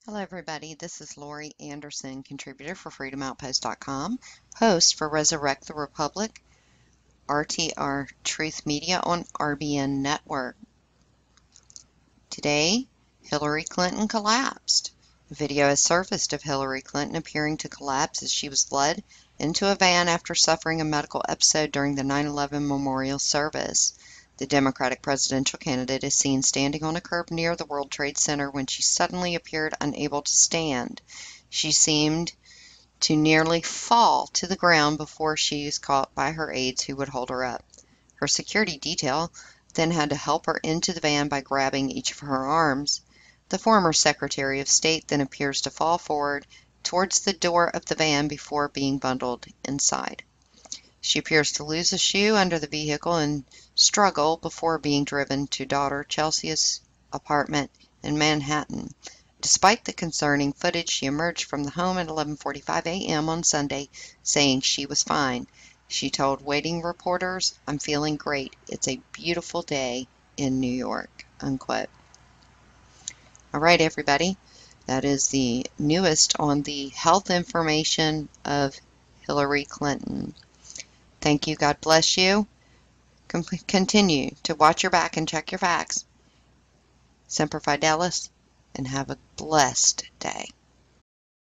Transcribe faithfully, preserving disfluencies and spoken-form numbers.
Hello, everybody. This is Lori Anderson, contributor for Freedom Outpost dot com, host for Resurrect the Republic, R T R Truth Media on R B N Network. Today, Hillary Clinton collapsed. A video has surfaced of Hillary Clinton appearing to collapse as she was led into a van after suffering a medical episode during the nine eleven memorial service. The Democratic presidential candidate is seen standing on a curb near the World Trade Center when she suddenly appeared unable to stand. She seemed to nearly fall to the ground before she was caught by her aides who would hold her up. Her security detail then had to help her into the van by grabbing each of her arms. The former Secretary of State then appears to fall forward towards the door of the van before being bundled inside. She appears to lose a shoe under the vehicle and struggle before being driven to daughter Chelsea's apartment in Manhattan. Despite the concerning footage, she emerged from the home at eleven forty-five a m on Sunday, saying she was fine. She told waiting reporters, "I'm feeling great. It's a beautiful day in New York," unquote. All right, everybody. That is the newest on the health information of Hillary Clinton. Thank you. God bless you. Continue to watch your back and check your facts. Semper Fidelis, and have a blessed day.